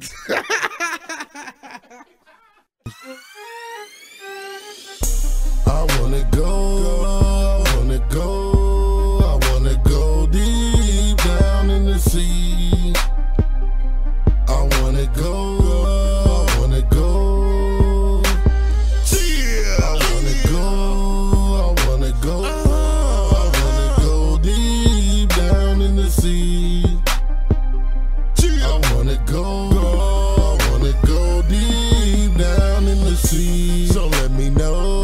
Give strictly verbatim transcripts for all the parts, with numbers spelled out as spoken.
I wanna go, I wanna go, I wanna go deep down in the sea. I wanna go, I wanna go. Yeah. I wanna go, I wanna go, I wanna go deep down in the sea. I wanna go, I wanna go deep down in the sea. So let me know.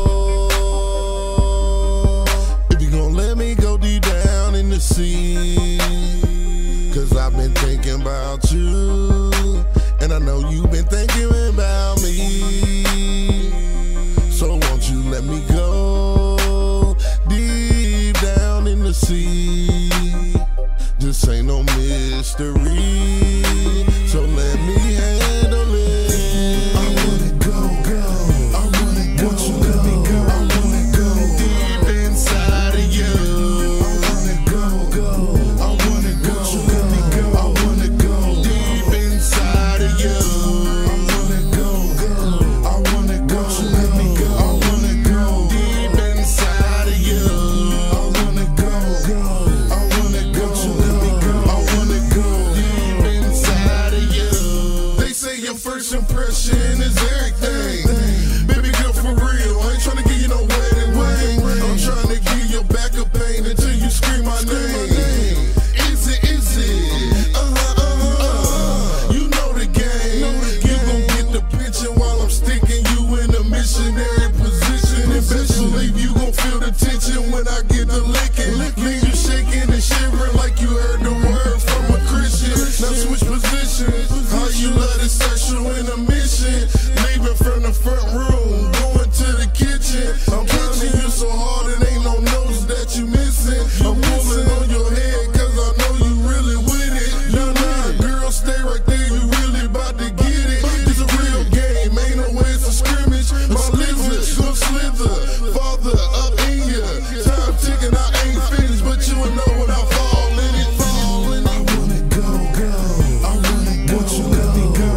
See, cause I've been thinking about you, and I know you've been thinking about me. So won't you let me go deep down in the sea? This ain't no mystery, so let me handle it. I wanna go, go, I wanna go, won't you let me go? I wanna go deep inside of you. First impression is everything. Baby girl, for real, I ain't tryna give you no wedding ring. I'm tryna give you back a pain until you scream my name. Is it, is it? Uh-huh, uh-huh, uh-huh. You know the game. You gon' get the picture while I'm sticking you in a missionary position. And best believe you gon' feel the tension when I get the licking. Leave you shaking and shivering like you heard the word from a Christian. Now switch positions. How you love the sexual intermission, leaving from the front room, going to the kitchen. I'm punching you so hard it ain't no nose that you missing. I'm pulling on your head cause I know you really with it. Nah, nah, girl, stay right there, you really about to get it. It's a real game, ain't no way it's a scrimmage. My lizard, gon' slither, father up in ya. Time ticking, I ain't finished, but you will know when I fall in it. Fall in it. I wanna go, go, I wanna go. Won't you let me go?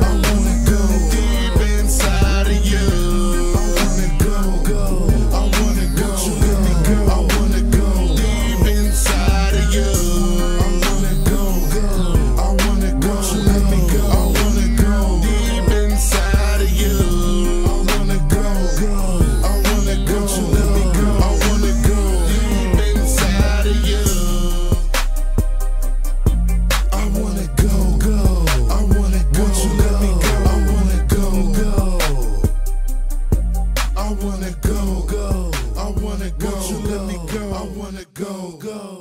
I wanna go, go, I wanna go, won't you let me go? I wanna go, go.